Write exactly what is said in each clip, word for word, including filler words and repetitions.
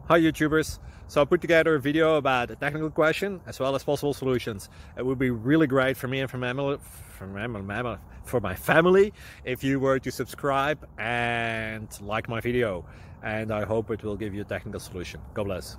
Hi YouTubers! So I put together a video about a technical question as well as possible solutions. It would be really great for me and for my family, for my, for my family if you were to subscribe and like my video. And I hope it will give you a technical solution. God bless.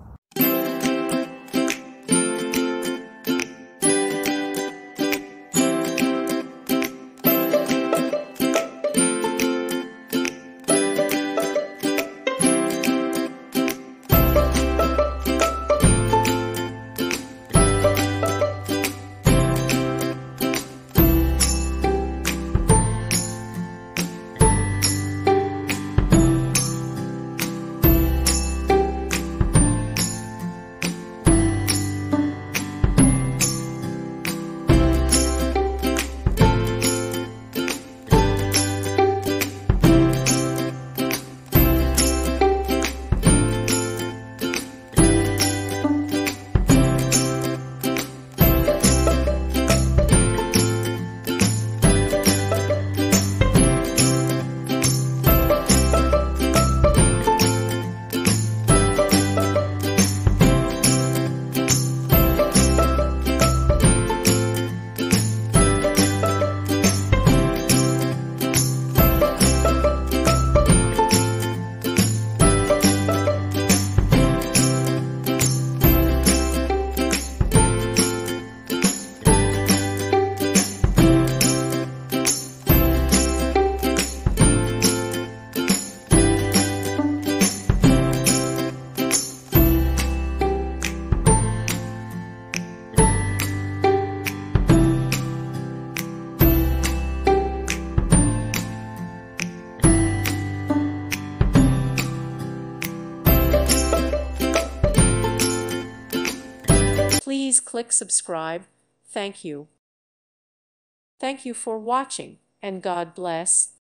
Please click subscribe. Thank you. Thank you for watching, and God bless.